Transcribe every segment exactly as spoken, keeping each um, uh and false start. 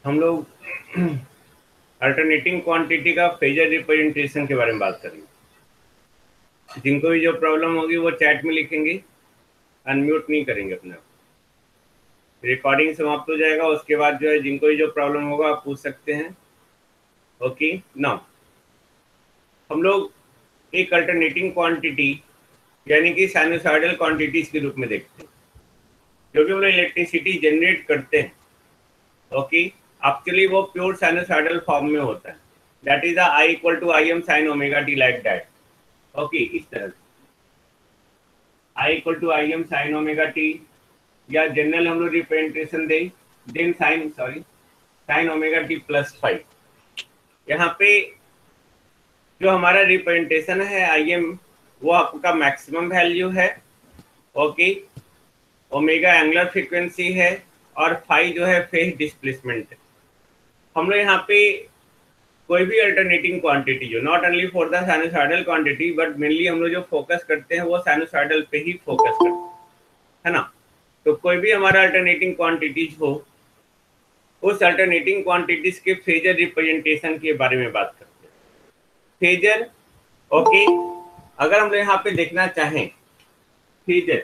हम लोग alternating quantity का फेजर रिप्रेजेंटेशन के बारे में बात करेंगे। जिनको भी जो प्रॉब्लम होगी वो चैट में लिखेंगे, अनम्यूट नहीं करेंगे अपने आप। रिकॉर्डिंग समाप्त हो जाएगा, उसके बाद जो है जिनको भी जो प्रॉब्लम होगा आप पूछ सकते हैं। ओके, नाउ हम लोग एक अल्टरनेटिंग क्वांटिटी यानी कि साइनसॉइडल क्वांटिटीज के रूप में देखते हैं, जो भी हम लोग इलेक्ट्रिसिटी जनरेट करते हैं। ओके, एक्चुअली वो प्योर साइनसॉइडल फॉर्म में होता है। That is I equal to I M sine omega T, like that. Okay, इस तरह से I equal to I M sine omega T, या जनरल हम लोग रिप्रेजेंटेशन दे then sine sorry sine omega T plus five. यहाँ पे जो हमारा रिप्रेजेंटेशन है आई एम, वो आपका मैक्सिमम वैल्यू है। ओके, ओमेगा एंगुलर फ्रीक्वेंसी है और फाइव जो है फेज डिस्प्लेसमेंट है। हम लोग यहाँ पे कोई भी अल्टरनेटिंग क्वांटिटी जो not only for the sinusoidal quantity but mainly हम लोग जो फोकस करते हैं वो साइनसॉइडल पे ही फोकस करते हैं, है ना। तो कोई भी हमारा अल्टरनेटिंग क्वांटिटीज हो, उस अल्टरनेटिंग क्वांटिटीज के फेजर रिप्रेजेंटेशन के बारे में बात करते हैं। फेजर, ओके, अगर हम लोग यहाँ पे देखना चाहें फेजर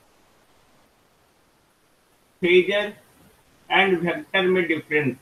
फेजर एंड वेक्टर में difference.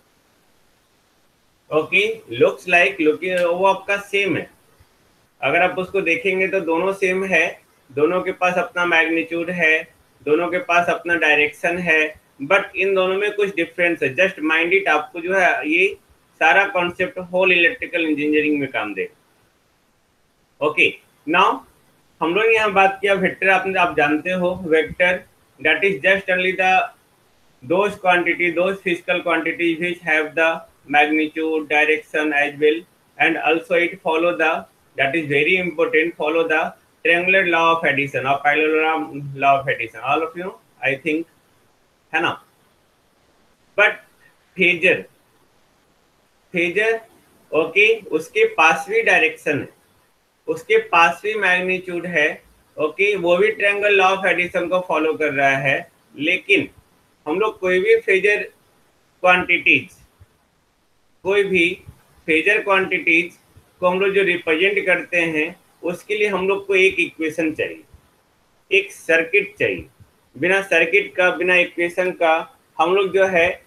Okay, looks like looking वो आपका सेम है। अगर आप उसको देखेंगे तो दोनों सेम है, दोनों के पास अपना मैग्नीट्यूड है, दोनों के पास अपना डायरेक्शन है, बट इन दोनों में कुछ डिफरेंस है। जस्ट माइंड इट, आपको जो है ये सारा कॉन्सेप्ट होल इलेक्ट्रिकल इंजीनियरिंग में काम देगा। ओके, नाउ हम लोग यहाँ बात किया वेक्टर। आपने आप जानते हो vector that is just only the those quantity those physical quantities which have the magnitude, direction as well, and also it follow the, that is very important, follow the triangular law of addition or parallelogram law of addition, all of you know, I think, है ना। But phasor phasor okay, उसके पास भी direction है, उसके पास भी magnitude है। Okay, वो भी ट्रायंगल लॉ ऑफ एडिशन को फॉलो कर रहा है, लेकिन हम लोग कोई भी फेजर क्वांटिटीज कोई भी फेजर क्वांटिटीज को हम लोग जो रिप्रेजेंट करते हैं उसके लिए हम लोग को एक इक्वेशन चाहिए, एक सर्किट चाहिए। बिना सर्किट का, बिना इक्वेशन का हम लोग जो है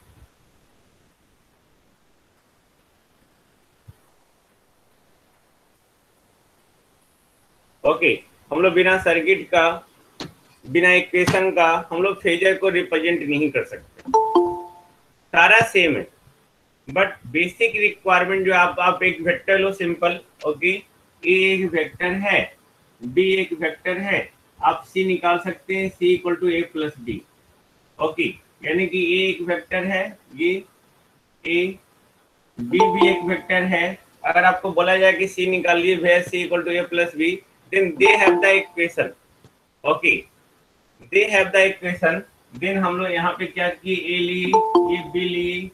ओके हम लोग बिना सर्किट का, बिना इक्वेशन का हम लोग फेजर को रिप्रेजेंट नहीं कर सकते। सारा सेम है, बट बेसिक रिक्वायरमेंट जो आप आप एक वेक्टर लो सिंपल। ओके, ए एक वेक्टर है, बी एक वेक्टर है, आप सी निकाल सकते हैं, C equal to A plus B. Okay, यानी कि ए एक वेक्टर है, ये ए, बी भी एक वेक्टर है। अगर आपको बोला जाए कि सी निकालिए वे C equal to A plus B, then they have the equation. Okay, they have the equation. Then हम लोग यहाँ पे क्या की, ए ली, ये बी ली,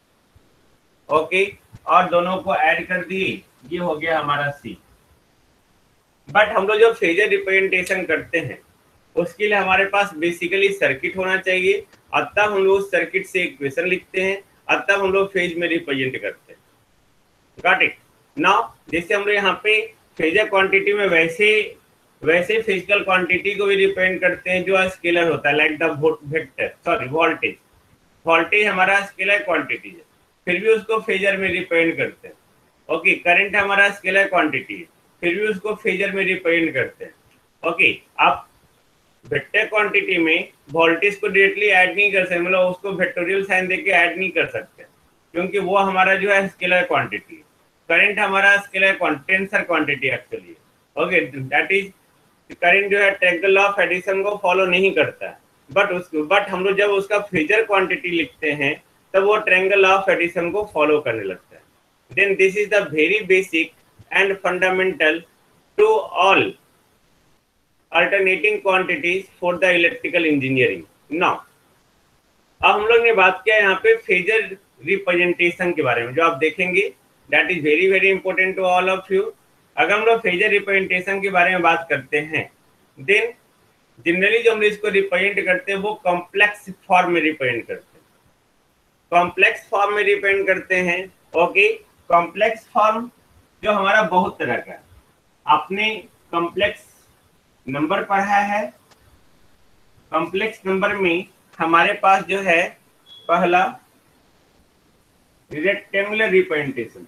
ओके, और दोनों को ऐड कर दिए, ये हो गया हमारा सी। बट हम लोग जो फेजर रिप्रेजेंटेशन करते हैं उसके लिए हमारे पास बेसिकली सर्किट होना चाहिए, और तब हम लोग उस सर्किट से इक्वेशन लिखते हैं, और तब हम लोग फेज में रिप्रेजेंट करते हैं। Got it now. जैसे हम लोग यहाँ पे फेजर क्वांटिटी में वैसे वैसे फिजिकल क्वांटिटी को भी रिप्रेजेंट करते हैं जो स्केलर होता है, like the vector sorry voltage. Voltage हमारा स्केलर क्वांटिटी है, फिर भी उसको फेजर में रिप्रेजेंट करते हैं। ओके, करंट हमारा स्केलर क्वांटिटी है, फिर भी उसको फेजर में रिप्रेजेंट करते हैं। ओके, आप वेक्टर क्वांटिटी में वोल्टेज को डायरेक्टली ऐड नहीं कर सकते, मतलब उसको वेक्टोरियल साइन देके ऐड नहीं कर सकते, क्योंकि वो हमारा जो है स्केलर क्वांटिटी है। करंट हमारा scalar tensor quantity actually. Okay, that is current जो है ट्रायंगल लॉ ऑफ एडिशन को फॉलो नहीं करता है, बट उस बट हम लोग जब उसका फेजर क्वांटिटी लिखते हैं तब वो ट्रायंगल लॉ ऑफ एडिशन को फॉलो करने लगता है। Then this is the very basic and fundamental to all alternating quantities for the electrical engineering. Now अब हम लोग ने बात किया यहाँ पे फेजर रिप्रेजेंटेशन के बारे में, जो आप देखेंगे that is very very important to all of you. अगर हम लोग फेजर रिप्रेजेंटेशन के बारे में बात करते हैं, देन जनरली जो हम इसको रिप्रेजेंट करते हैं वो कॉम्प्लेक्स फॉर्म में रिप्रेजेंट करते हैं। कॉम्प्लेक्स फॉर्म में रिप्रेजेंट करते हैं। ओके, कॉम्प्लेक्स फॉर्म जो हमारा बहुत तरह का है। आपने कॉम्प्लेक्स नंबर पढ़ा है। कॉम्प्लेक्स नंबर में हमारे पास जो है पहला रेक्टेंगुलर रिप्रेजेंटेशन।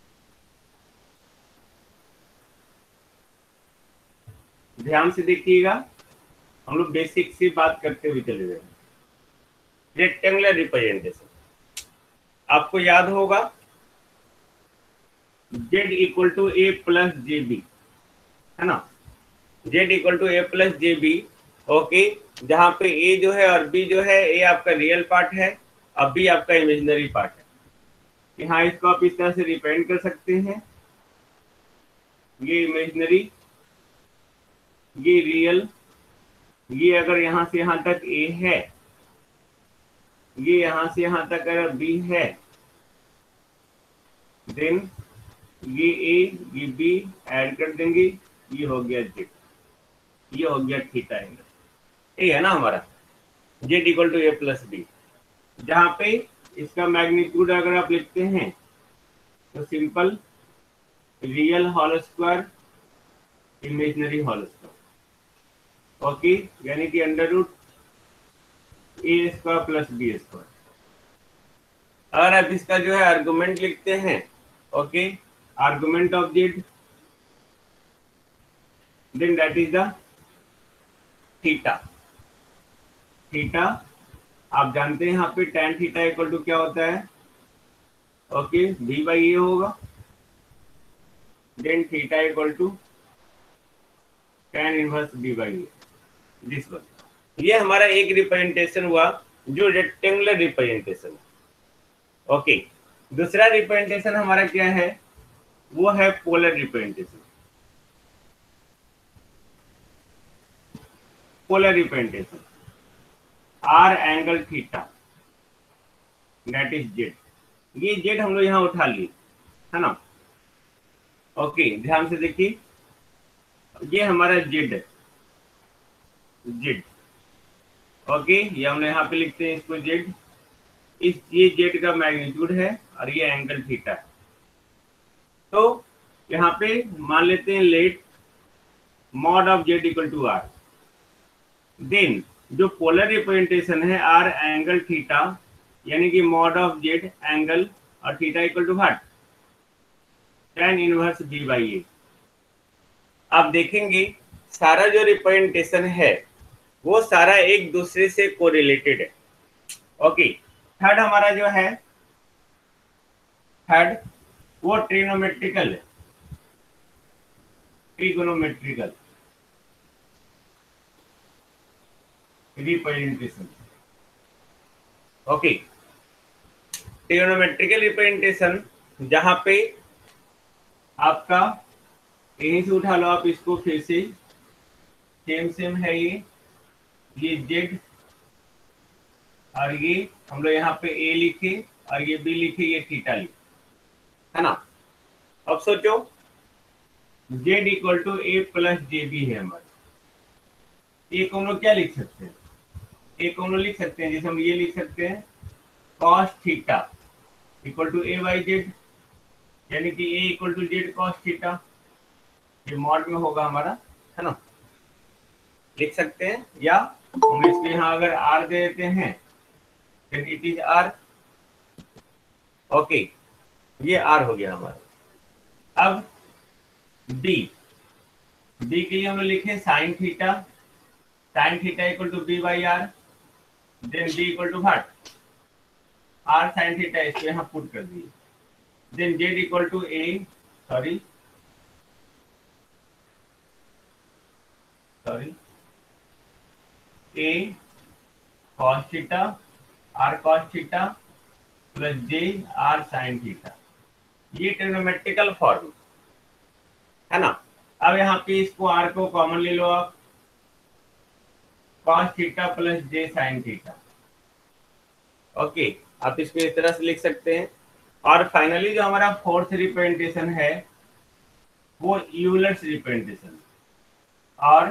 ध्यान से देखिएगा, हम लोग बेसिक से बात करते हुए चले गए। रेक्टेंगुलर रिप्रेजेंटेशन आपको याद होगा, z equal to A plus J B, है ना। z equal to A plus J B. Okay, जहां पे a जो है और b जो है, a आपका रियल पार्ट है और b आपका इमेजिनरी पार्ट है। यहाँ इसको आप इस तरह से रिप्रेजेंट कर सकते हैं, ये इमेजिनरी, ये रियल। ये अगर यहाँ से यहाँ तक a है, ये यहाँ से यहाँ तक अगर b है, देन ये a ये b ऐड कर देंगे, ये हो गया z, ये हो गया थीटा एंगल। ये है ना हमारा z equal to A plus B. जहां पे इसका मैग्नीट्यूड अगर आप लिखते हैं तो simple real whole square imaginary whole square. Okay, यानी कि under root A square plus B square. अगर आप इसका जो है आर्गुमेंट लिखते हैं, okay, argument of Z, then that is the theta. Theta आप जानते हैं यहाँ पे tan थीटा इक्वल टू क्या होता है, ओके, v बाई ए होगा। Then theta equal to tan inverse v by A, this one. ये हमारा एक रिप्रेजेंटेशन हुआ जो रेक्टेंगुलर रिप्रेजेंटेशन। ओके, दूसरा रिप्रेजेंटेशन हमारा क्या है, वो है polar representation. Polar representation R angle theta, that is Z. ये जेड हम लोग यहाँ उठा लिए, है ना। ओके, ध्यान से देखिए, ये हमारा जेड है, जेड। ओके, ये हमने यहाँ पे लिखते हैं इसको जेड। इस ये जेड का मैग्नीट्यूड है और ये एंगल थीटा है। तो यहाँ पे मान लेते हैं let mod of Z equal to R. Then जो पोलर रिप्रेजेंटेशन है आर एंगल थीटा, यानी कि मॉड ऑफ जेड एंगल और theta equal to what, tan inverse b by A. आप देखेंगे सारा जो रिप्रेजेंटेशन है वो सारा एक दूसरे से कोरिलेटेड है। ओके, थर्ड हमारा जो है, थर्ड वो ट्रिग्नोमेट्रिकल है, trigonometrical representation. Okay, trigonometrical representation जहां पे आपका यहीं से उठा लो आप इसको, फिर से सेम सेम है ये ये जेड और ये हम लोग यहाँ पे ए लिखे और ये बी लिखे, ये थीटा लिखे, है ना। अब सोचो Z equal to A plus J B है हमारे। एक हम लोग क्या लिख सकते हैं, एक हम लोग लिख सकते हैं, जैसे हम ये लिख सकते हैं cos theta equal to A by Z, यानी कि A equal to Z cos theta. ये मॉड में होगा हमारा, है ना, लिख सकते हैं। या हम इसको यहाँ अगर आर दे देते हैं, then it is R. Okay, ये आर हो गया हमारा। अब बी, बी के लिए हम लोग लिखे sine theta, sine theta equal to B by R. Then B equal to what, R sine theta, इसको यहाँ पुट कर दिए। Then Z equal to A, sorry sorry A cos theta, R cos theta plus J are sine theta. ये trigonometrical form है ना। अब यहाँ पे इसको आर को कॉमन ले लो आप, cos theta plus j sine theta. Okay, आप इसको इस तरह से लिख सकते हैं। और फाइनली जो हमारा फोर्थ रिप्रेजेंटेशन है वो यूलर्स रिप्रेजेंटेशन और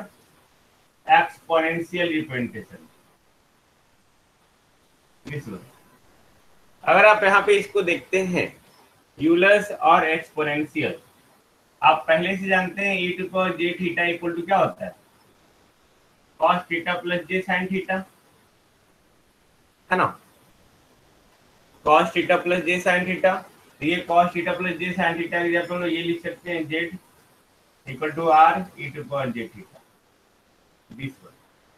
एक्सपोनेंशियल रिप्रेजेंटेशन। अगर आप यहाँ पे इसको देखते हैं यूलर्स और एक्सपोनेंशियल, आप पहले से जानते हैं e to power j theta equal to क्या होता है, cos theta plus j sine theta, है ना, cos theta plus j sine theta. तो ये cos theta plus j sine theta की जगह ये लिख सकते हैं z equal to r e to power j theta this one.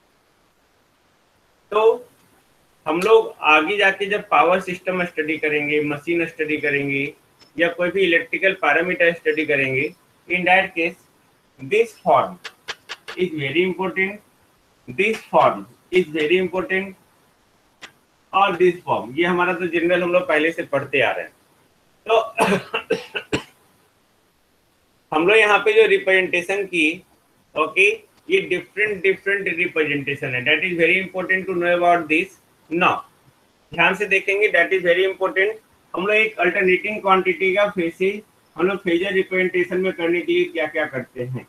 तो हम लोग आगे जाके जब पावर सिस्टम स्टडी करेंगे, मशीन स्टडी करेंगे, या कोई भी इलेक्ट्रिकल पैरामीटर स्टडी करेंगे, in that case this form is very important, this form is very important, और दिस फॉर्म, ये हमारा तो जनरल हम लोग पहले से पढ़ते आ रहे हैं। तो हम लोग यहाँ पे जो रिप्रेजेंटेशन की, ओके, ये डिफरेंट डिफरेंट रिप्रेजेंटेशन है, that is very important to know about this. Now ध्यान से देखेंगे, दैट इज वेरी इंपॉर्टेंट। हम लोग एक अल्टरनेटिंग क्वांटिटी का फेसेज हम लोग फेजर रिप्रेजेंटेशन में करने के लिए क्या क्या करते हैं,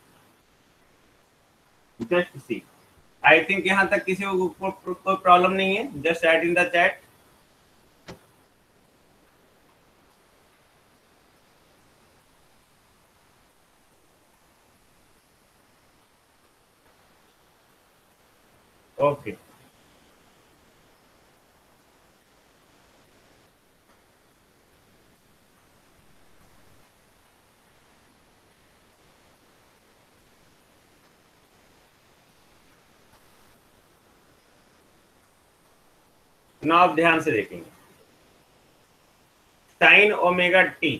जस्ट सी। आई थिंक यहाँ तक किसी को कोई प्रॉब्लम नहीं है, just write in the chat. Okay, ना आप ध्यान से देखेंगे, sine omega t,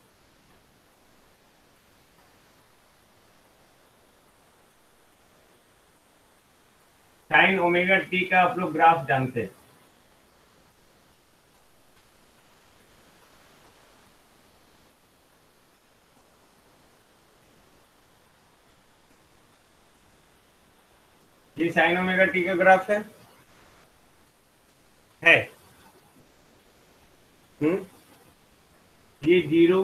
sine omega t का आप लोग ग्राफ जानते हैं, ये साइन ओमेगा टी का ग्राफ है है हम्म ये जीरो,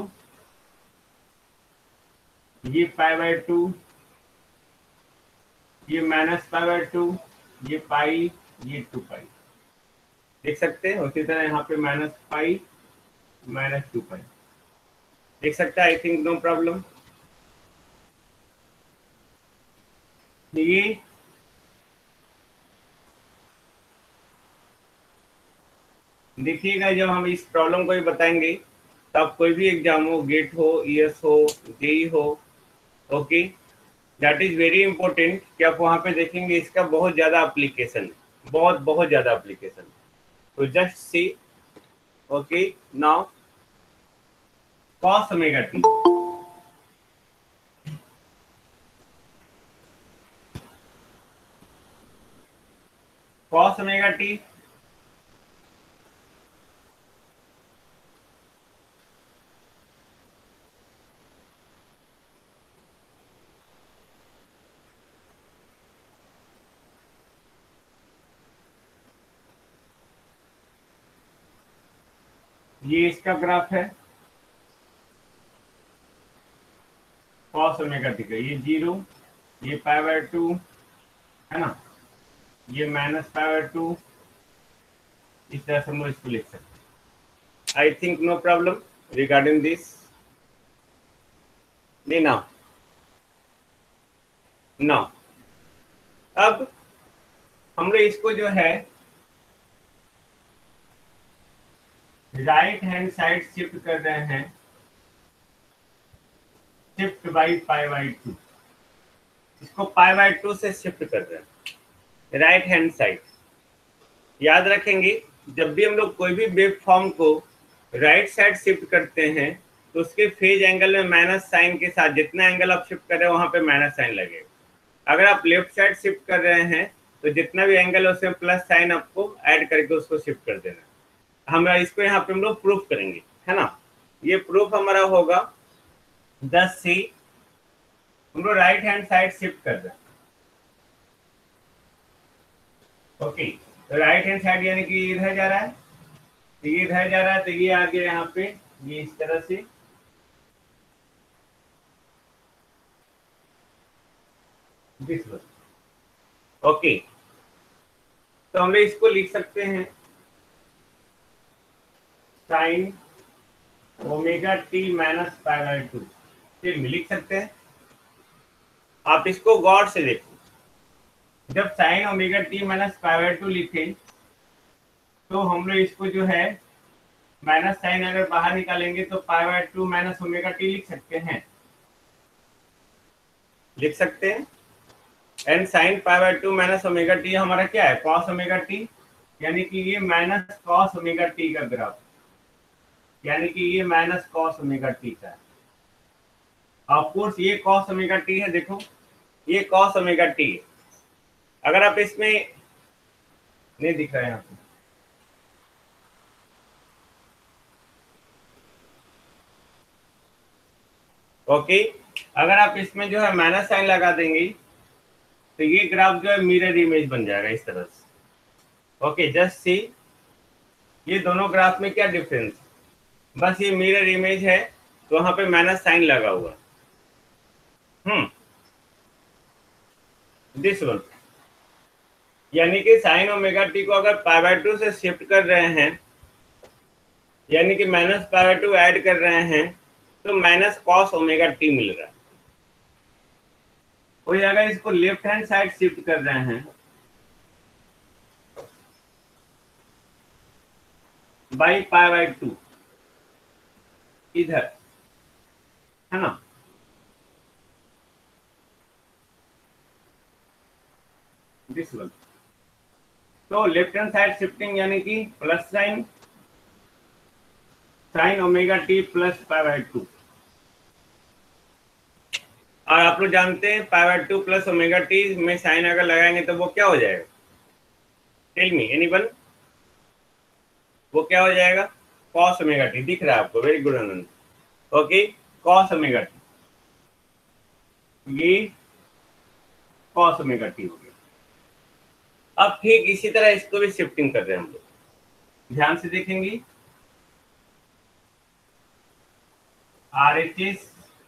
ये पाई बाय टू, ये माइनस पाई बाय टू, ये पाई, ये टू पाई, देख सकते हैं। उसी तरह यहाँ पे minus pi minus two pi देख सकते हैं। I think no problem. ये देखिएगा, जब हम इस प्रॉब्लम को भी बताएंगे तब कोई भी एग्जाम हो, गेट हो, ईएस हो, जेई हो, okay, that is very important कि आप वहां पे देखेंगे इसका बहुत ज्यादा एप्लीकेशन है, बहुत बहुत ज्यादा एप्लीकेशन। तो just see, okay, now cos omega t, cos omega t ये इसका ग्राफ है, cos ओमेगा टी का, ये जीरो, ये पाई बाय टू, है ना, ये माइनस पाई बाय टू, इस तरह से हम लोग इसको लिख सकते हैं। I think no problem regarding this. नहीं ना, ना, अब हम लोग इसको जो है राइट हैंड साइड शिफ्ट कर रहे हैं, shift by pi by two, इसको पाई बाई टू से शिफ्ट कर रहे हैं राइट हैंड साइड। याद रखेंगे, जब भी हम लोग कोई भी वेव फॉर्म को राइट साइड शिफ्ट करते हैं तो उसके फेज एंगल में माइनस साइन के साथ जितना एंगल आप शिफ्ट कर रहे हैं वहां पे माइनस साइन लगेगा। अगर आप लेफ्ट साइड शिफ्ट कर रहे हैं तो जितना भी एंगल है उसमें प्लस साइन आपको ऐड करके उसको शिफ्ट कर देना। हम इसको यहाँ पे हम लोग प्रूफ करेंगे, है ना। ये प्रूफ हमारा होगा दस सी, हम लोग राइट हैंड साइड शिफ्ट कर रहे हैं, ओके। तो राइट हैंड साइड यानी कि इधर जा रहा है, तो ये इधर जा रहा है, तो ये आ गया यहाँ पे, ये इस तरह से, दिस वन, ओके। तो हम लोग इसको लिख सकते हैं sine omega t minus pi by two, फिर लिख सकते हैं। आप इसको गौर से देखो, जब sine omega t minus pi by two लिखे तो हम लोग इसको जो है माइनस साइन अगर बाहर निकालेंगे तो pi by two minus omega t लिख सकते हैं, लिख सकते हैं। And sine pi by two minus omega t हमारा क्या है, कॉस ओमेगा टी, यानी कि ये माइनस कॉस ओमेगा टी का ग्राफ, यानी कि ये माइनस कॉस ओमेगा टी का है। ऑफ कोर्स ये कॉस ओमेगा टी है, देखो ये कॉस ओमेगा टी है। अगर आप इसमें नहीं दिख रहा है यहाँ पे, ओके अगर आप इसमें जो है माइनस साइन लगा देंगे तो ये ग्राफ जो है मिरर इमेज बन जाएगा इस तरह से। ओके जस्ट सी, ये दोनों ग्राफ में क्या डिफरेंस, बस ये मिरर इमेज है तो वहां पे माइनस साइन लगा हुआ। हम्म दिस वन, यानी कि साइन ओमेगा टी को अगर पाई बाय टू से शिफ्ट कर रहे हैं, यानी कि minus pi by two add कर रहे हैं, तो माइनस कॉस ओमेगा टी मिल रहा है। वही अगर इसको लेफ्ट हैंड साइड शिफ्ट कर रहे हैं बाई पाई बाय टू इधर, है ना, दिस वन, तो लेफ्ट हैंड साइड शिफ्टिंग यानी कि plus sine sine omega T plus pi by two. और आप लोग जानते हैं pi by two plus omega t में साइन अगर लगाएंगे तो वो क्या हो जाएगा, टेल मी एनीवन, वो क्या हो जाएगा, कॉस ओमेगा टी। दिख रहा है आपको, very good Anand. Okay cos omega t, ये कॉस ओमेगा टी हो गया। अब ठीक इसी तरह इसको भी शिफ्टिंग कर रहे हैं हम लोग, ध्यान से देखेंगे। R H S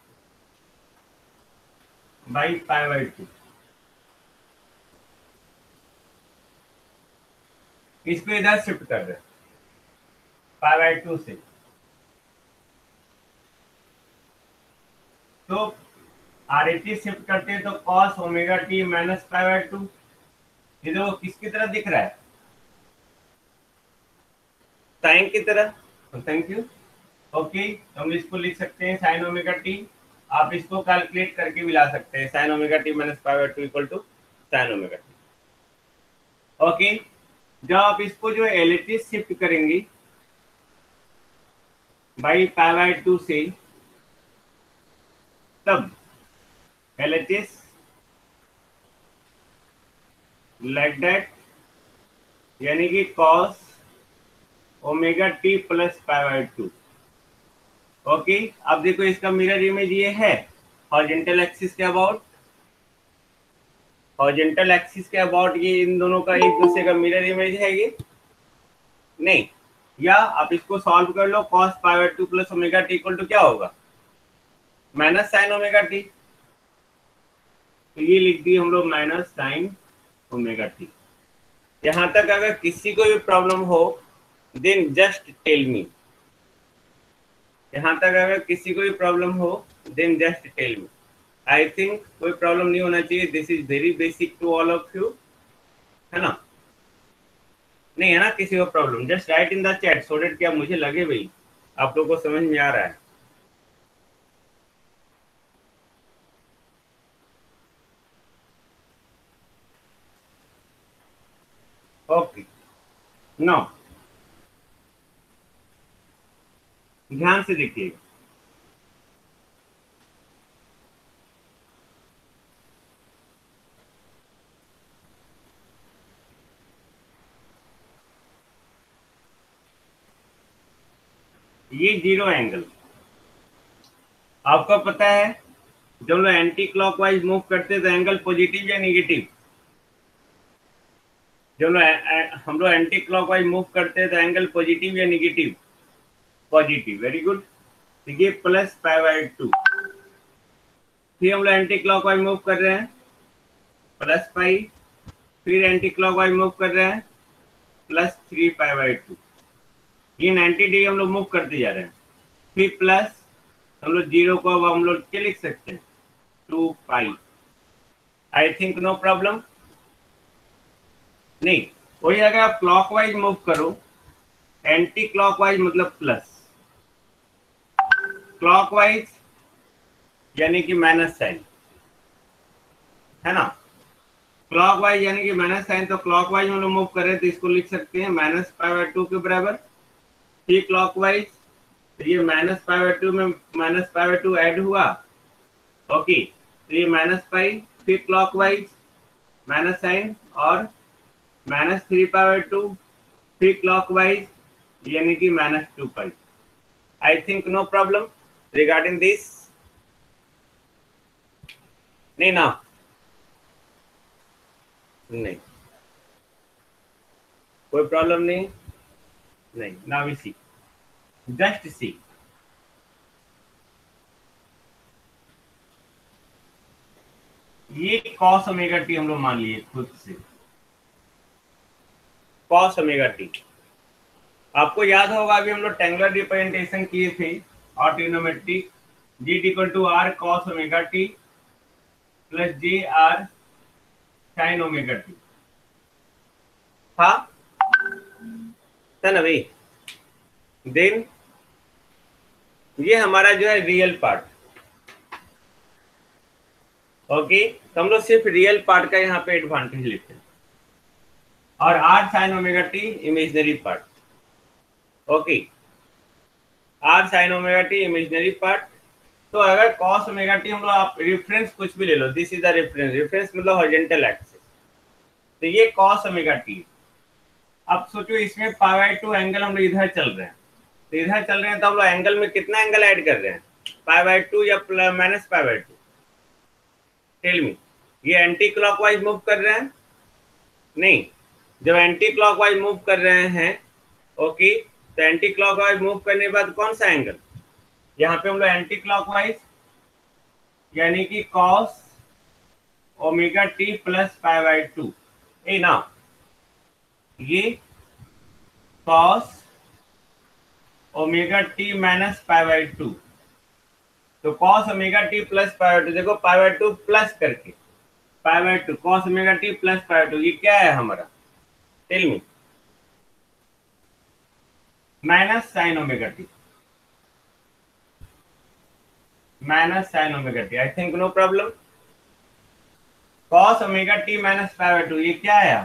by pi by two, इसको इधर शिफ्ट कर रहे हैं पाई बाय टू से, तो आर एच एस शिफ्ट करते हैं तो cos omega t minus pi by two, ये देखो किसकी तरह दिख रहा है, साइन की तरह। Thank you. ओके हम इसको लिख सकते हैं साइन ओमेगा टी, आप इसको कैलकुलेट करके भी ला सकते हैं, sine omega t minus pi by two equal to sine omega t. Okay जब आप इसको जो एल एच एस शिफ्ट करेंगे बाई पाई बाय टू से, तब L H S like that, यानी कि cos omega T plus pi by two. Okay अब देखो इसका मिरर इमेज ये है हॉरिजॉन्टल एक्सिस के अबाउट, हॉरिजॉन्टल एक्सिस के अबाउट ये इन दोनों का एक दूसरे का मिरर इमेज है ये नहीं, या आप इसको सॉल्व कर लो, cos pi by two plus omega t equal to क्या होगा, माइनस साइन ओमेगा टी, तो ये लिख दिए हम लोग माइनस साइन ओमेगा टी। यहां तक अगर किसी को भी प्रॉब्लम हो देन जस्ट टेल मी, यहां तक अगर किसी को भी प्रॉब्लम हो then just tell me. I think कोई प्रॉब्लम नहीं होना चाहिए, this is very basic to all of you, है ना, नहीं है ना किसी को problem, just write in the chat so that क्या मुझे लगे भाई आप लोगों को समझ में आ रहा है। ओके नाउ ध्यान से देखिएगा, ये जीरो एंगल आपको पता है, जब लोग एंटी क्लॉकवाइज मूव करते हैं तो एंगल पॉजिटिव या नेगेटिव, जब लोग हम लोग एंटी क्लॉकवाइज मूव करते हैं तो एंगल पॉजिटिव या नेगेटिव, पॉजिटिव, वेरी गुड। तो ये प्लस पाई बाय टू, फिर हम लोग एंटी क्लॉकवाइज मूव कर रहे हैं प्लस पाई, फिर एंटी क्लॉकवाइज मूव कर रहे हैं plus three pi by two, ये नाइन्टी डिग्री हम लोग मूव करते जा रहे हैं। फिर प्लस हम लोग जीरो को अब हम लोग क्या लिख सकते हैं, two pi. I think no problem. नहीं, वही अगर आप क्लॉकवाइज मूव करो, एंटी क्लॉकवाइज मतलब प्लस, क्लॉकवाइज यानी कि माइनस साइन, है ना। क्लॉकवाइज यानी कि माइनस साइन, तो क्लॉकवाइज हम लोग मूव कर रहे हैं तो इसको लिख सकते हैं माइनस पाई बाय टू के बराबर। फिर क्लॉकवाइज, तो ये माइनस पाई बाय टू में minus pi by two add हुआ, ओके, तो ये माइनस पाई। फिर क्लॉकवाइज माइनस साइन और minus three pi by two, फिर क्लॉकवाइज यानी कि minus two pi. I think no problem regarding this. नहीं ना, नहीं, कोई प्रॉब्लम नहीं, नहीं। Now we see, just see. ये कॉस ओमेगा टी हम लोग मान लिए खुद से, कॉस ओमेगा टी। आपको याद होगा अभी हम लोग टेंगुलर रिप्रेजेंटेशन किए थे और trigonometric, g equal to r cos omega T plus J are sine omega t, हाँ था ना भाई। देन ये हमारा जो है रियल पार्ट, ओके, तो हम लोग सिर्फ रियल पार्ट का यहाँ पे एडवांटेज लेते हैं, और r sine omega t imaginary part, okay, r sine omega t imaginary part. तो अगर कॉस ओमेगा टी हम लोग, आप रेफरेंस कुछ भी ले लो, this is the reference, reference मतलब हॉरिजॉन्टल एक्सिस, तो ये कॉस ओमेगा टी। अब सोचो इसमें पाई बाय टू एंगल हम लोग इधर चल रहे हैं, तो इधर चल रहे हैं तो हम लोग एंगल में कितना एंगल ऐड कर रहे हैं, पाई बाय टू या minus pi by two, tell me. ये एंटी क्लॉकवाइज मूव कर रहे हैं, नहीं, जब एंटी क्लॉकवाइज मूव कर रहे हैं, ओके, तो एंटी क्लॉकवाइज मूव करने के बाद कौन सा एंगल, यहाँ पे हम लोग एंटी क्लॉकवाइज यानी कि cos omega T plus pi by two, ए ना, ये cos omega t minus pi by two, तो cos omega T plus pi by two, देखो पाई बाय टू प्लस करके pi by two, cos omega T plus pi by two, ये क्या है हमारा, tell me, minus sine omega t, minus sine omega t. I think no problem. Cos omega t minus pi by two, ये क्या है,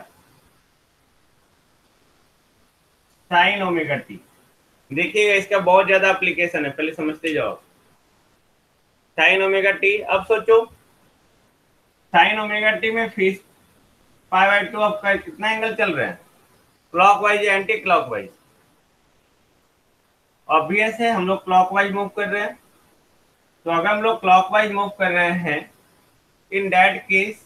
sign omega T. देखिएगा इसका बहुत ज्यादा एप्लीकेशन है, पहले समझते जाओ। साइन ओमेगा टी, अब सोचो साइन ओमेगा टी में फिर पाई बाय टू आपका कितना एंगल चल रहे हैं, क्लॉकवाइज या एंटी क्लॉकवाइज, ऑब्वियस है हम लोग क्लॉकवाइज मूव कर रहे हैं। तो अगर हम लोग क्लॉकवाइज मूव कर रहे हैं, in that case,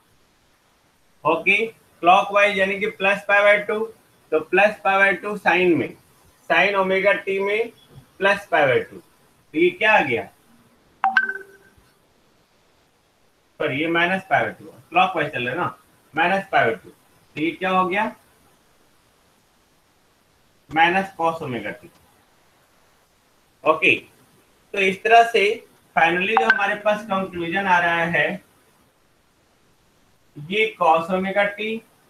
okay, clockwise यानी कि प्लस पाई बाय टू, तो plus pi by two sine में, साइन ओमेगा टी में प्लस पाई बाय टू, तो ये क्या आ गया, पर ये minus pi by two, clockwise चल रहा है ना, माइनस पाई बाय टू, तो ये क्या हो गया, minus cos omega t, okay. तो इस तरह से फाइनली जो हमारे पास कंक्लूजन आ रहा है, ये कॉस ओमेगा टी,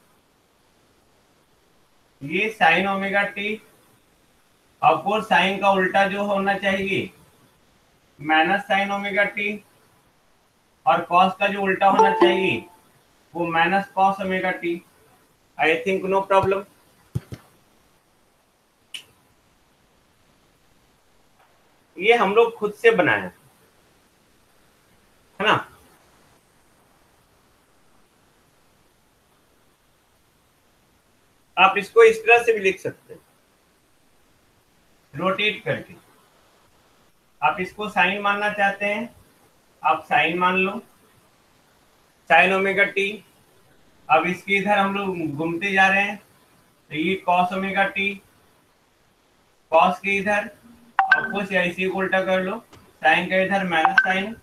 ये साइन ओमेगा टी, और साइन का उल्टा जो होना चाहिए माइनस साइन ओमेगा टी, और कॉस का जो उल्टा होना चाहिए वो minus cos omega t. I think no problem. ये हम लोग खुद से बनाए हैं, है ना। आप इसको इस तरह से भी लिख सकते हैं, रोटेट करके। आप इसको साइन मानना चाहते हैं, आप साइन मान लो, साइन ओमेगा टी। अब इसके इधर हम लोग घूमते जा रहे हैं, तो ये कॉस ओमेगा टी, कॉस के इधर, और कुछ ऐसे को उल्टा कर लो, साइन का इधर माइनस साइन,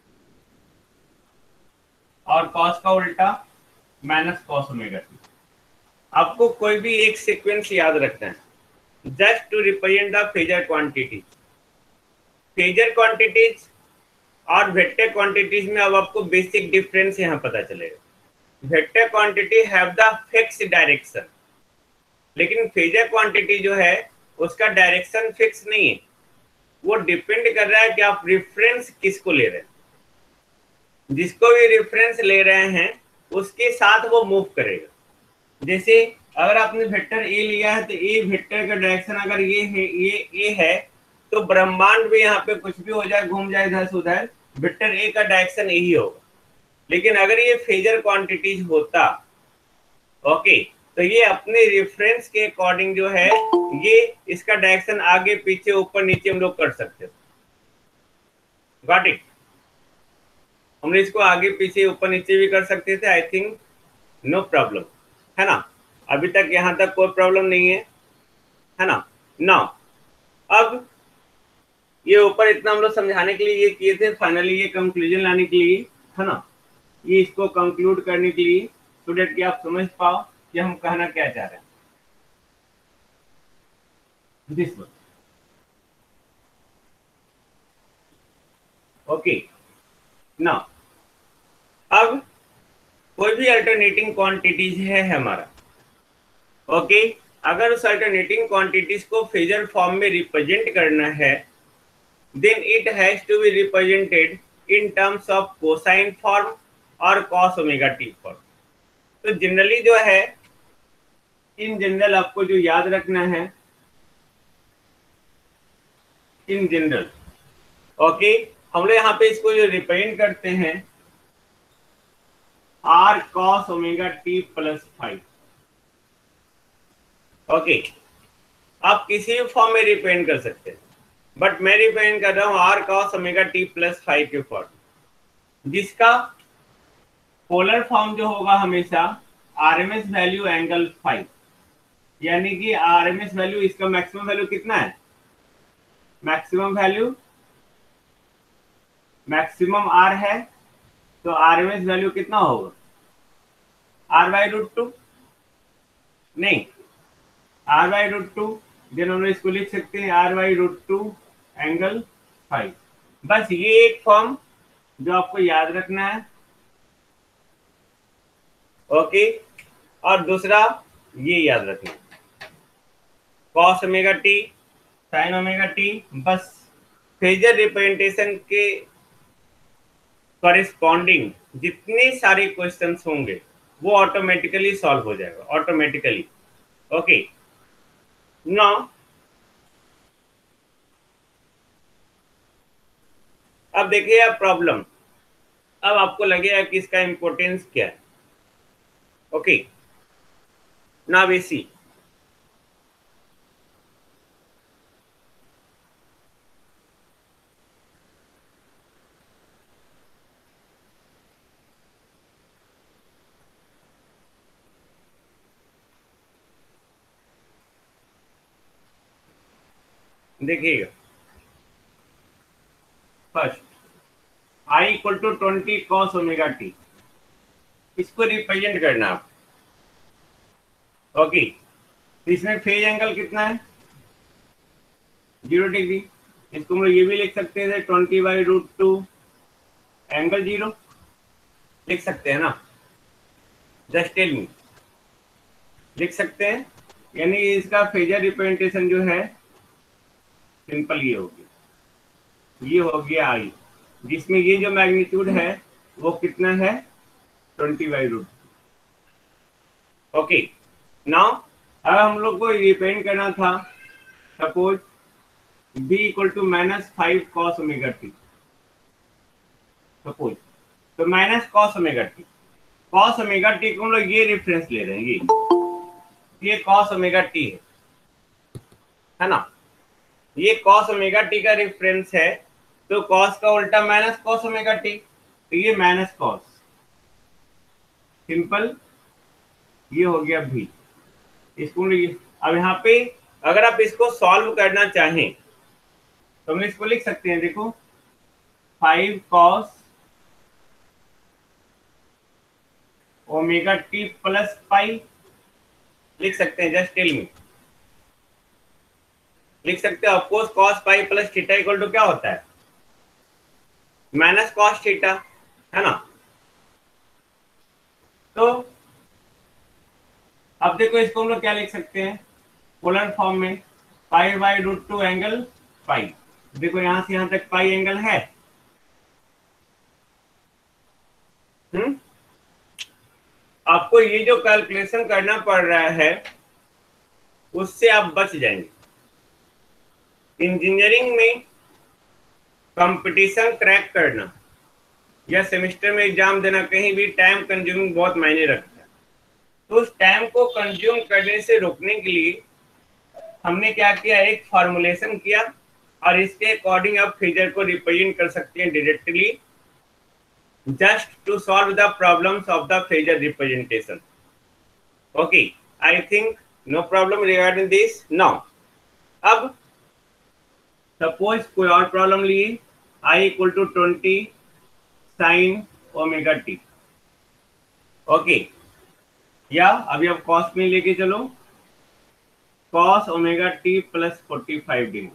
और कॉस का उल्टा माइनस कॉस ओमेगा टी। आपको कोई भी एक सीक्वेंस याद रखना है, just to represent the phasor quantity. Phasor quantities और वेक्टर क्वांटिटीज में अब आपको बेसिक डिफरेंस यहाँ पता चलेगा। Vector quantity have the fix direction, लेकिन फेजर क्वांटिटी जो है उसका डायरेक्शन फिक्स नहीं है, वो डिपेंड कर रहा है कि आप रेफरेंस किसको ले रहे हैं। जिसको भी रेफरेंस ले रहे हैं उसके साथ वो मूव करेगा। जैसे अगर आपने वेक्टर ए लिया है तो ए वेक्टर का डायरेक्शन अगर ये है, ये ए है, तो ब्रह्मांड में यहाँ पे कुछ भी हो जाए, घूम जाए इधर से उधर, वेक्टर ए का डायरेक्शन यही होगा। लेकिन अगर ये फेजर क्वांटिटीज होता, ओके, तो ये अपने रेफरेंस के अकॉर्डिंग जो है ये इसका डायरेक्शन आगे पीछे ऊपर नीचे हम लोग कर सकते हैं। Got it? हमने इसको आगे पीछे ऊपर नीचे भी कर सकते थे। आई थिंक नो प्रॉब्लम, है ना? अभी तक यहाँ तक कोई प्रॉब्लम नहीं है, है ना? नाउ अब ये ऊपर इतना हम लोग समझाने के लिए ये किए थे, फाइनली ये कंक्लूजन लाने के लिए, है ना? ये इसको कंक्लूड करने के लिए, सो डेट कि आप समझ पाओ कि हम कहना क्या चाह रहे हैं। This one, okay. नाउ अब कोई भी अल्टरनेटिंग क्वांटिटीज है हमारा, ओके, अगर उस अल्टरनेटिंग क्वांटिटीज को फेजर फॉर्म में रिप्रेजेंट करना है, then it has to be represented in terms of cosine form और कॉस ओमेगा टी फॉर्म। तो जनरली जो है, इन जनरल आपको जो याद रखना है, इन जनरल, ओके, हम लोग यहाँ पे इसको जो रिप्रेजेंट करते हैं r cos omega T plus five, okay. आप किसी भी फॉर्म में रिप्रेजेंट कर सकते हैं, बट मैं रिप्रेजेंट कर रहा हूं r cos omega T plus five के फॉर्म, जिसका पोलर फॉर्म जो होगा हमेशा आरएमएस वैल्यू एंगल फाइव, यानी कि आरएमएस वैल्यू, इसका मैक्सिमम वैल्यू कितना है? मैक्सिमम वैल्यू, मैक्सिमम आर है, तो आरएमएस वैल्यू कितना होगा? आर बाई रूट टू, नहीं, r by root two, then हम लोग इसको लिख सकते हैं r by root two angle five. बस ये एक फॉर्म जो आपको याद रखना है, ओके। और दूसरा ये याद रखना, cos omega t sine omega t, बस फेजर रिप्रेजेंटेशन के कॉरेस्पॉन्डिंग जितने सारे क्वेश्चंस होंगे वो ऑटोमेटिकली सॉल्व हो जाएगा, ऑटोमेटिकली, ओके। नाउ अब देखिए आप प्रॉब्लम, अब आपको लगेगा कि इसका इंपॉर्टेंस क्या है, ओके। नाउ वी सी, देखिएगा, first i equal to twenty cos omega t, इसको रिप्रेजेंट करना आप, ओके। इसमें फेज एंगल कितना है? Zero degree. इसको हम लोग ये भी लिख सकते थे twenty by root two angle zero, लिख सकते हैं ना? जस्ट टेल मी, लिख सकते हैं? यानी इसका फेजर रिप्रेजेंटेशन जो है सिंपल ये हो गया, ये हो गया आई, जिसमें ये जो मैग्नीट्यूड है वो कितना है? Twenty by root, okay. Now अगर हम लोग को रिप्रेजेंट करना था, suppose b equal to minus five cos omega t, suppose, तो minus cos omega t, cos omega t को हम लोग ये रेफरेंस ले रहे हैं, ये ये कॉस ओमेगा टी है, है ना? ये कॉस ओमेगा टी का रेफरेंस है, तो कॉस का उल्टा माइनस कॉस ओमेगा टी, तो ये माइनस कॉस, सिंपल, ये हो गया भी। इसको अब यहाँ पे अगर आप इसको सॉल्व करना चाहें तो हम इसको लिख सकते हैं, देखो, five cos omega T plus pi लिख सकते हैं, जस्ट टेल मी, लिख सकते हो of course cos pi plus theta equal to क्या होता है, माइनस कॉस थीटा, है ना। तो अब देखो इसको हम लोग क्या लिख सकते हैं पोलर फॉर्म में, pi by root two angle pi. देखो यहां से यहां तक पाई एंगल है, हम्म आपको ये जो कैलकुलेशन करना पड़ रहा है उससे आप बच जाएंगे। इंजीनियरिंग में कंपटीशन क्रैक करना या सेमेस्टर में एग्जाम देना कहीं भी टाइम कंज्यूमिंग बहुत मायने रखता है। तो उस टाइम को कंज्यूम करने से रोकने के लिए हमने क्या किया, एक फॉर्मुलेशन किया और इसके अकॉर्डिंग आप फेजर को रिप्रेजेंट कर सकते हैं directly, just to solve the problems of the phasor representation. Okay, I think no problem regarding this. Now, अब सपोज कोई और प्रॉब्लम लिए, I equal to twenty sine omega t. Okay, या अभी आप कॉस में लेके चलो, cos omega T plus forty five degree.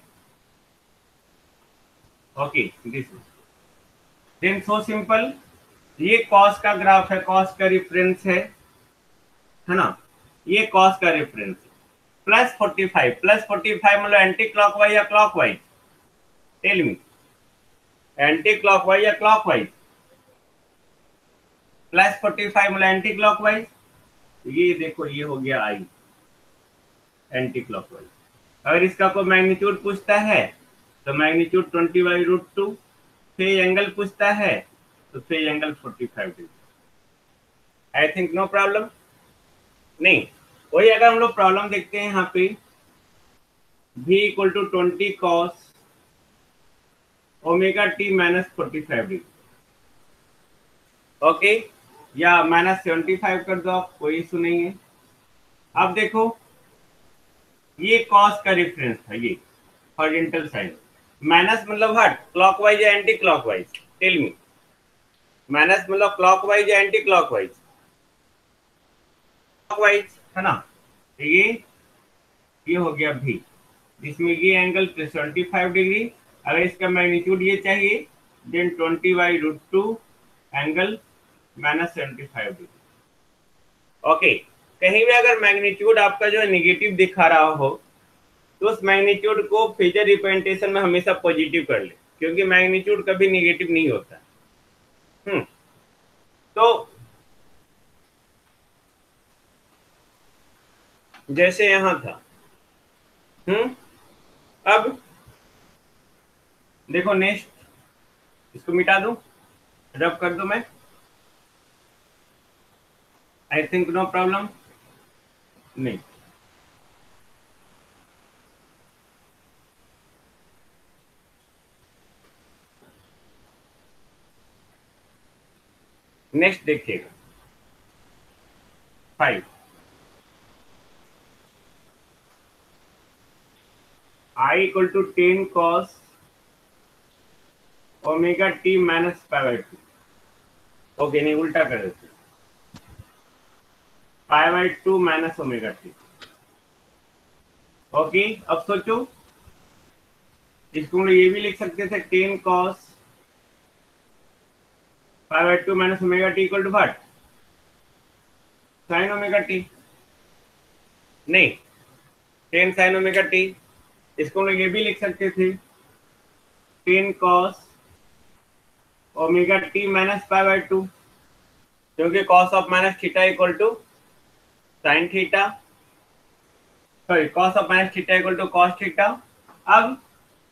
Okay, this then so simple, ये कॉस का ग्राफ है, कॉस का रेफरेंस है है ना, ये कॉस का reference plus forty five, plus forty five मतलब एंटी क्लॉकवाइज या clockwise, tell me, anti clockwise या क्लॉकवाइज, प्लस फोर्टी फाइव मतलब एंटी क्लॉकवाइज। ये देखो ये हो गया आई एंटी क्लॉकवाइज। अगर इसका कोई मैग्नीट्यूड पूछता है तो magnitude twenty by root two, phase angle पूछता है तो phase angle forty five degree. I think no problem. नहीं, वही अगर हम लोग प्रॉब्लम देखते हैं यहाँ पे, v equal to twenty cos omega t minus forty five degree. Okay, या माइनस सेवेंटी फाइव कर दो आप, कोई इशू नहीं है। अब देखो ये कॉस का रेफरेंस था, ये हॉरिजॉन्टल साइन, माइनस मतलब हट, क्लॉकवाइज या anti clockwise, tell me, minus मतलब क्लॉकवाइज या एंटी क्लॉकवाइज, क्लॉकवाइज है ना। ये ये हो गया भी, जिसमें ये एंगल सेवेंटी फाइव डिग्री, अगर इसका मैग्नीट्यूड ये चाहिए then twenty by root two angle minus seventy five degree. Okay, कहीं भी अगर मैग्नीट्यूड आपका जो है निगेटिव दिखा रहा हो तो उस मैग्नीट्यूड को फेजर रिप्रेजेंटेशन में हमेशा पॉजिटिव कर ले, क्योंकि मैग्नीट्यूड कभी निगेटिव नहीं होता। हम्म तो जैसे यहां था, हम्म अब देखो नेक्स्ट, इसको मिटा दूं, रब कर दूं मैं, आई थिंक नो प्रॉब्लम। नहीं, नेक्स्ट देखिएगा five, I equal to ten cos omega t minus pi by two. Okay, नहीं उल्टा कर देते, pi by two minus omega t. Okay, अब सोचो, इसको ये भी लिख सकते थे ten cos pi by two minus omega t equal to what, sine omega t. नहीं, टेन साइन ओमेगा टी, इसको ये भी लिख सकते थे ten cos omega t minus pi by two, क्योंकि cos of minus theta equal to sine theta, sorry cos of minus theta equal to cos theta. अब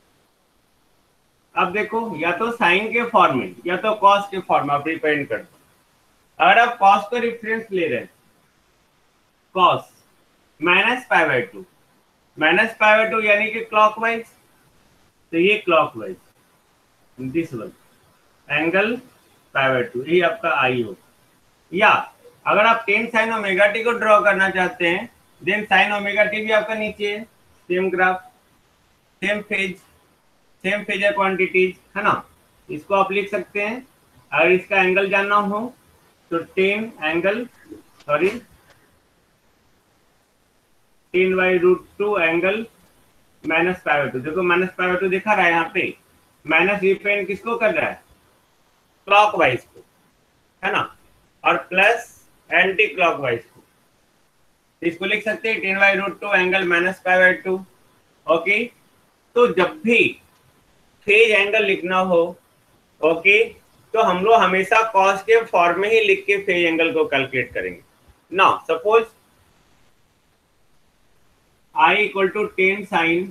अब देखो, या तो साइन के फॉर्म में या तो कॉस के फॉर्म में आप रिप्रेजेंट कर दो। अगर आप कॉस को रेफरेंस ले रहे हैं, cos minus pi by two, minus pi by two यानी कि क्लॉकवाइज, तो ये clockwise this one angle pi by two, यही आपका आई हो। या अगर आप टेन साइन ओमेगा टी को ड्रॉ करना चाहते हैं देन साइन ओमेगा टी भी आपका नीचे है, same graph, same phase, same phasor quantities, है ना। इसको आप लिख सकते हैं, अगर इसका एंगल जानना हो तो ten angle sorry ten by root two angle minus pi by two, देखो माइनस पाई बाई टू दिखा रहा है यहाँ पे, माइनस रिप्रेजेंट किसको कर रहा है, क्लॉकवाइज को, है ना, और प्लस एंटी क्लॉकवाइज को। इसको लिख सकते हैं ten by root two angle minus pi by two. Okay, तो जब भी फेज एंगल लिखना हो, ओके, तो हम लोग हमेशा कॉस के फॉर्म में ही लिख के फेज एंगल को कैलकुलेट करेंगे। Now suppose I equal to ten sine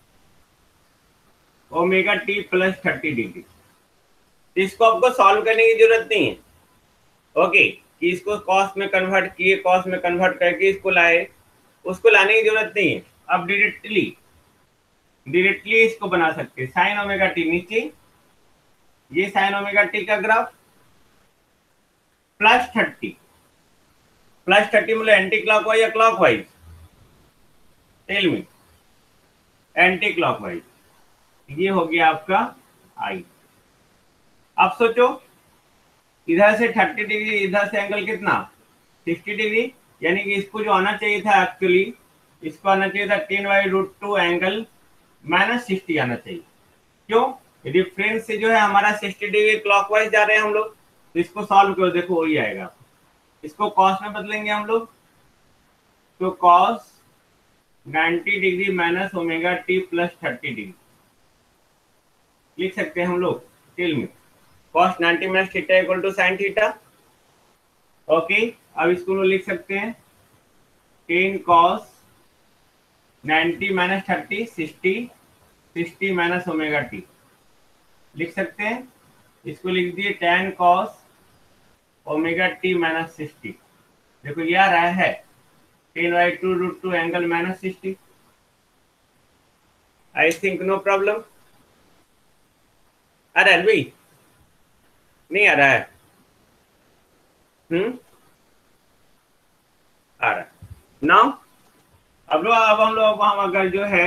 omega T plus thirty degree. इसको आपको सॉल्व करने की जरूरत नहीं है, ओके, कि इसको कॉस में कन्वर्ट किए, कॉस में कन्वर्ट करके इसको लाए, उसको लाने की जरूरत नहीं है। आप डायरेक्टली डायरेक्टली इसको बना सकते हैं। साइन ओमेगा टी नीचे, ये साइन ओमेगा टी का graph, plus thirty, plus thirty मतलब एंटी क्लॉकवाइज या clockwise, tell me, anti clockwise, ये हो गया आपका आई। अब सोचो इधर से थर्टी डिग्री, इधर से एंगल कितना, सिक्सटी डिग्री, यानी कि इसको जो आना चाहिए था एक्चुअली, इसको आना चाहिए था ten by root two angle minus sixty आना चाहिए। क्यों, रिफरेंस से जो है हमारा सिक्सटी डिग्री क्लॉकवाइज जा रहे हैं हम लोग, तो इसको सॉल्व करो, देखो वही आएगा। इसको कॉस में बदलेंगे हम लोग, तो cos ninety degree minus omega T plus thirty degree लिख सकते हैं हम लोग। Tell me, cos ninety minus theta equal to sine theta. Okay, अब इसको लोग लिख सकते हैं ten cos ninety minus thirty sixty, sixty minus omega t लिख सकते हैं। इसको लिख दिए ten cos omega t minus sixty. देखो ये आ रहा है ten by two root two angle minus sixty. I think no problem. आ रहा है भाई, नहीं आ रहा है, हम्म आ रहा है नाउ। अब लोग अब हम लोग हम अगर जो है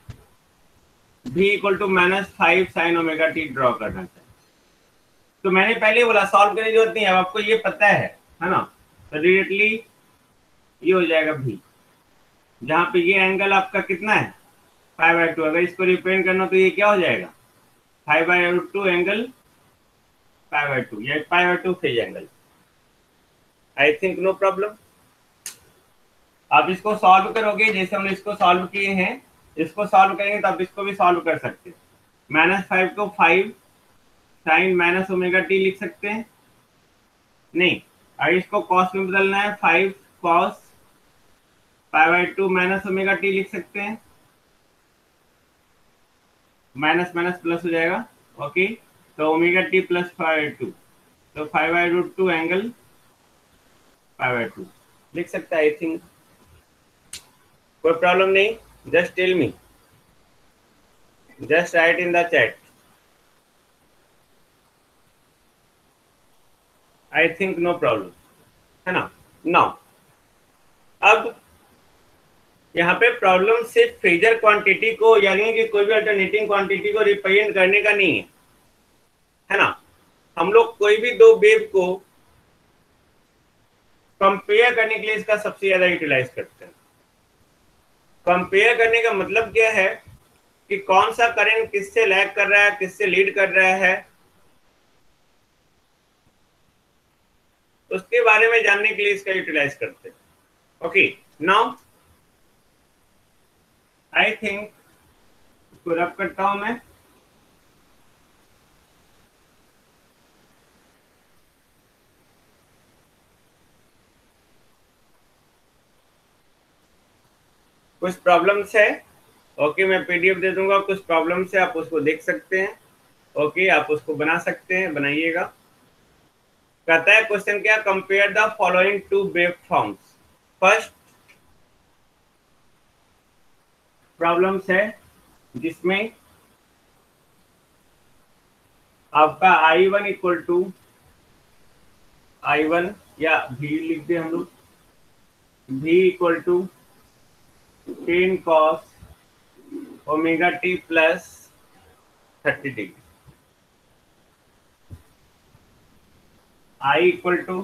v equal to minus five sine omega t draw करना चाहिए, तो मैंने पहले बोला सॉल्व करने की जरूरत नहीं है, अब आपको ये पता है है ना, तो डायरेक्टली ये हो जाएगा v, जहां पे ये एंगल आपका कितना है फाइव बाई टू, अगर इसको रिप्रेजेंट करना तो ये क्या हो जाएगा five by root two angle five by two, ये five by two phase angle. I think no problem. आप इसको सॉल्व करोगे जैसे हमने इसको सॉल्व किए हैं, इसको सॉल्व करेंगे तो आप इसको भी सॉल्व कर सकते हैं। माइनस फाइव को five sine minus omega t लिख सकते हैं, नहीं, अगर इसको कॉस में बदलना है five cos five by two minus omega t लिख सकते हैं, माइनस माइनस प्लस हो जाएगा। ओके, तो omega T plus five by two, तो five by root two angle five by two लिख सकता है। आई थिंक कोई प्रॉब्लम नहीं, just tell me, just write in the chat. I think no problem, है ना। नाउ अब यहाँ पे प्रॉब्लम सिर्फ फेजर क्वांटिटी को, यानी कि कोई भी अल्टरनेटिंग क्वांटिटी को रिप्रेजेंट करने का नहीं है, है ना। हम लोग कोई भी दो वेव को कंपेयर करने के लिए इसका सबसे ज्यादा यूटिलाइज करते हैं। कंपेयर करने का मतलब क्या है कि कौन सा करंट किससे लैग कर रहा है, किससे लीड कर रहा है, उसके बारे में जानने के लिए इसका यूटिलाइज करते हैं। ओके, नाउ आई थिंक इसको रब करता हूं मैं। कुछ प्रॉब्लम्स है, ओके, मैं पीडीएफ दे दूंगा, कुछ प्रॉब्लम्स है, आप उसको देख सकते हैं। ओके, आप उसको बना सकते हैं, बनाइएगा। कहता है क्वेश्चन क्या, compare the following two wave forms. First problems है जिसमें आपका I one equal to I one या v लिख दे हम लोग, v equal to ten cos omega T plus thirty degree, I equal to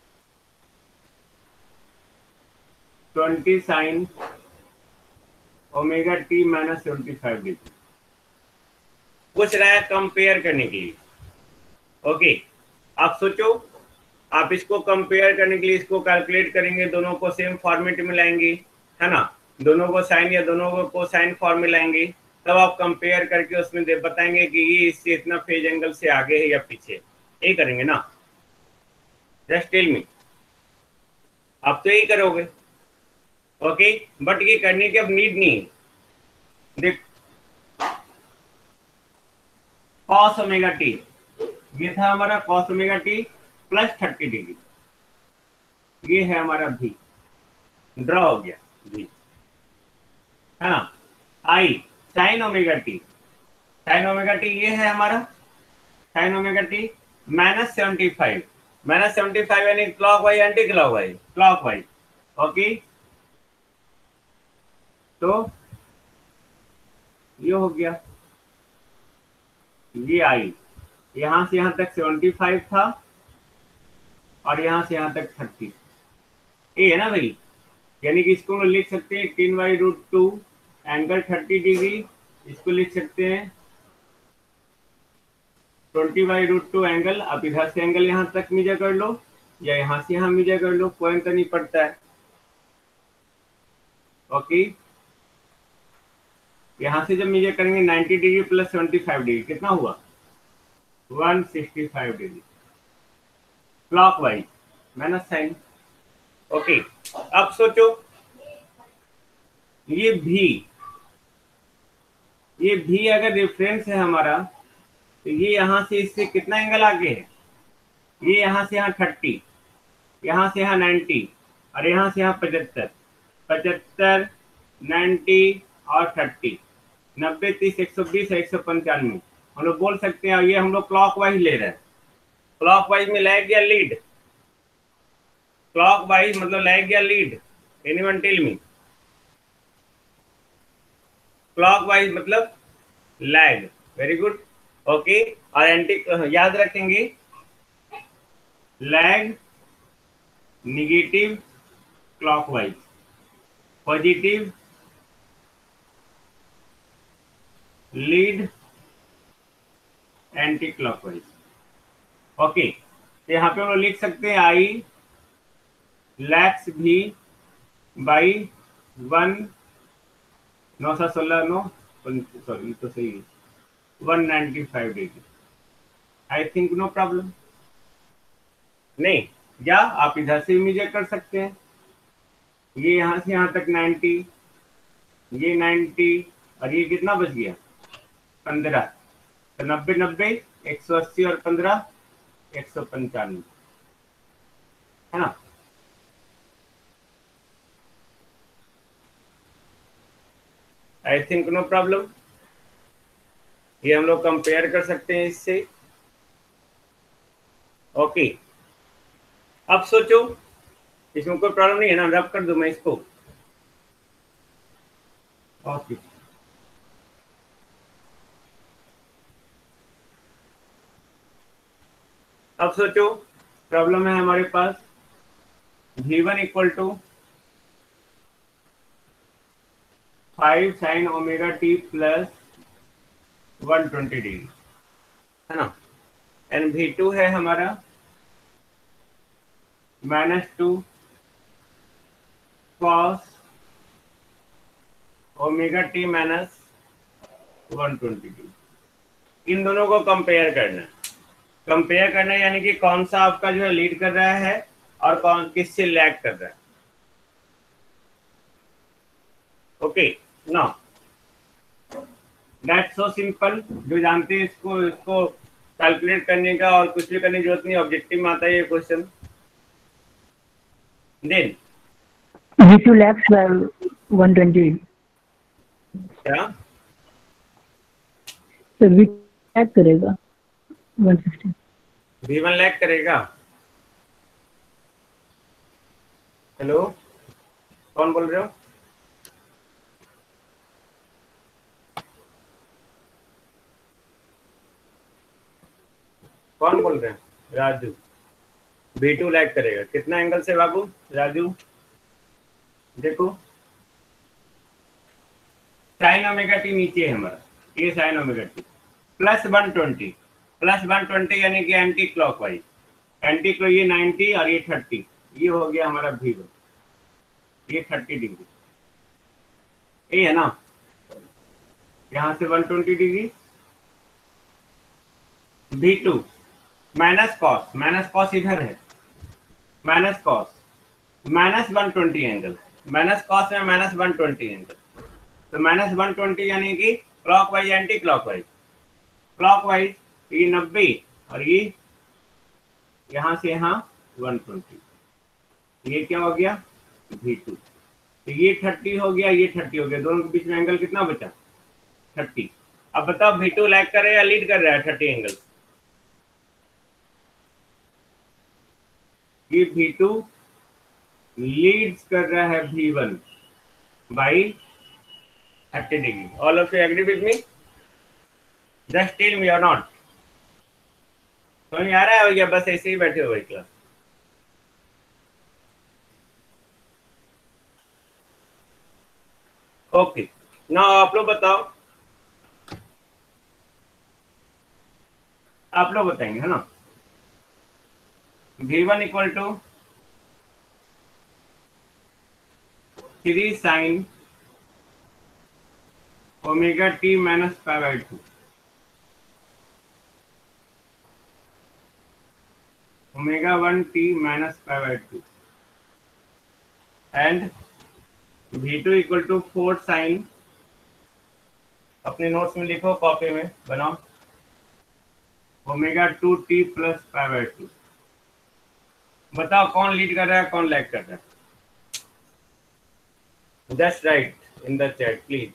twenty sine omega t minus seventy five degree पूछ रहा है कंपेयर करने के लिए। ओके, आप सोचो, आप इसको कंपेयर करने के लिए इसको कैलकुलेट करेंगे, दोनों को सेम फॉर्मेट में लाएंगे, है ना, दोनों को साइन या दोनों को कोसाइन फॉर्म में लाएंगे, तब आप कंपेयर करके उसमें दे बताएंगे कि ये इससे इतना फेज एंगल से आगे है या पीछे, यही करेंगे ना। जस्ट टेल मी, आप तो यही करोगे। ओके, बट ये करने की अब नीड नहीं है। देख, कॉस ओमेगा टी, ये था हमारा cos omega T plus thirty degree, ये है हमारा भी, ड्रॉ हो गया भी, है ना। I sine omega t, sine omega t ये है हमारा sine omega t minus seventy five, minus seventy five यानी clockwise anti clockwise, clockwise. Okay, तो ये हो गया, ये आई यहां से यहां तक सेवेंटी फाइव था और यहां से यहां तक थर्टी, ये है ना भाई, यानी कि इसको हम लिख सकते हैं ten by root two angle thirty degree, इसको लिख सकते हैं twenty by root two angle. अब इधर से एंगल यहां तक मीजर कर लो या यहां से यहां मीजर कर लो, पॉइंट तो नहीं पड़ता है। ओके, यहां से जब मीजर करेंगे ninety degree plus seventy five degree कितना हुआ, one sixty five degree clockwise minus sine. Okay, अब सोचो, ये भी ये भी अगर रेफरेंस है हमारा, तो ये यहां से इससे कितना एंगल आगे है, ये यहां से यहाँ थर्टी, यहां से यहाँ नाइंटी और यहां से यहाँ पचहत्तर, पचहत्तर नाइंटी और थर्टी, नब्बे तीस एक सौ बीस एक सौ पंचानवे, हम लोग बोल सकते हैं। ये हम लोग क्लॉक वाइज ले रहे हैं, क्लॉक वाइज में लैग या लीड, क्लॉक वाइज मतलब लैग या lead, anyone tell me, clockwise मतलब लैग, वेरी गुड। ओके, और एंटी याद रखेंगे, lag negative clockwise, positive lead anti clockwise. Okay, तो यहाँ पे हम लोग लिख सकते हैं आई लैक्स भी बाई वन नौ सौ सोलह नो सॉरी तो सही है one ninety five degree. I think no problem नहीं, या आप इधर से मेजर कर सकते हैं, ये यहाँ से यहाँ तक नाइन्टी, ये नाइन्टी और ये कितना बच गया पंद्रह, तो नब्बे नब्बे एक सौ अस्सी और पंद्रह एक सौ पंचानवे, है ना। आई थिंक नो प्रॉब्लम, ये हम लोग कंपेयर कर सकते हैं इससे। ओके, अब सोचो, इसमें कोई प्रॉब्लम नहीं है ना, रब कर दूं मैं इसको। ओके, अब सोचो, प्रॉब्लम है हमारे पास V one equal to five sine omega T plus one twenty degree, है ना, एंड वी टू है हमारा minus two cos omega t minus one twenty degree. इन दोनों को कंपेयर करना है, कंपेयर करना है यानी कि कौन सा आपका जो है लीड कर रहा है और कौन किससे लैग कर रहा है। Okay, now that's so simple, जो जानते हैं इसको इसको कैलकुलेट करने का और कुछ भी करने की जरूरत नहीं, ऑब्जेक्टिव में आता है ये question. Then V two lakhs by one twenty. क्या तो V लैग करेगा one sixty. V one lag करेगा। हेलो, कौन बोल रहे हो? कौन बोल रहे हैं? राजू, वी टू लैग करेगा कितना एंगल से बाबू? राजू देखो, साइन ओमेगा टी नीचे है हमारा, ये sine omega T plus one twenty, plus one twenty यानी कि एंटी क्लॉकवाइज, एंटी क्लॉक ये नाइन्टी और ये थर्टी, ये हो गया हमारा भी वन, ये थर्टी डिग्री, ये है ना, यहां से one twenty degree, V two minus cos, minus cos इधर है, minus cos minus one twenty angle, minus cos में माइनस वन ट्वेंटी एंगल, तो माइनस वन ट्वेंटी यानी कि क्लॉकवाइज एंटी क्लॉकवाइज, क्लॉकवाइज ये नब्बे और ये यहां से यहां वन ट्वेंटी, ये क्या हो गया भी टू, तो ये थर्टी हो गया, ये थर्टी हो गया, दोनों के बीच में एंगल कितना बचा थर्टी। अब बताओ भी टू लैग कर रहा है या लीड कर रहा है थर्टी एंगल, ये भी टू लीड्स कर रहा है V one by thirty degree. All of you agree with me? Just tell me or not, समझ आ रहा है या बस ऐसे ही बैठे हुए क्लास? ओके, ना आप लोग बताओ, आप लोग बताएंगे है ना, V one equal to three sine omega t minus pi by two, omega one t minus pi by two, and V two equal to four sine, अपने नोट्स में लिखो, कॉपी में बनाओ, omega two t plus pi by two. बताओ कौन lead कर रहा है, कौन लैग कर रहा है? Just write in the chat please.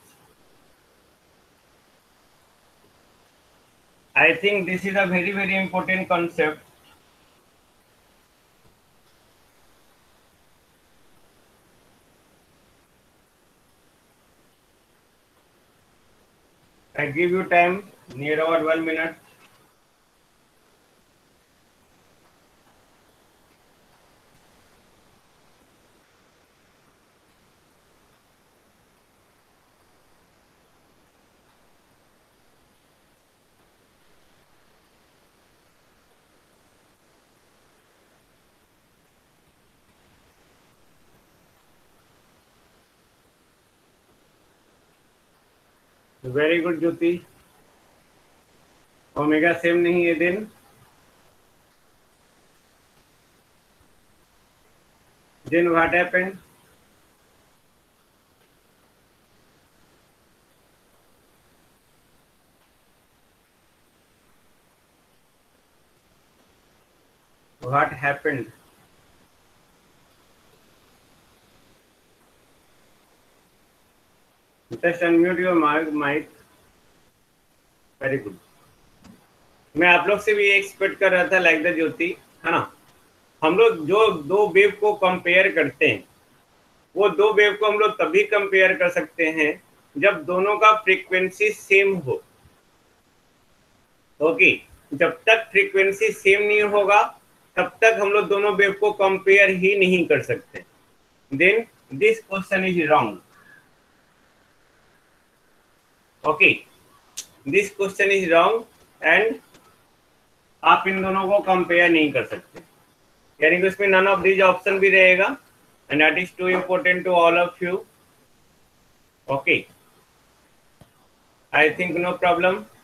I think this is a very very important concept. I give you time near about one minute. Very good, Jyoti. Omega same नहीं है then, then what happened? What happened? Just unmute your mic. Very good. मैं आप लोग से भी expect कर रहा था लाइक द ज्योति, है ना, हम लोग जो दो वेव को कंपेयर करते हैं, वो दो वेव को हम लोग तभी कंपेयर कर सकते हैं जब दोनों का फ्रीक्वेंसी सेम हो। ओके, जब तक फ्रीक्वेंसी सेम नहीं होगा तब तक हम लोग दोनों वेव को कंपेयर ही नहीं कर सकते। Then this question is wrong. Okay, this question is wrong and आप इन दोनों को कंपेयर नहीं कर सकते, यानी कि उसमें नन ऑफ दिस ऑप्शन भी रहेगा, and that is too important to all of you. Okay, I think no problem.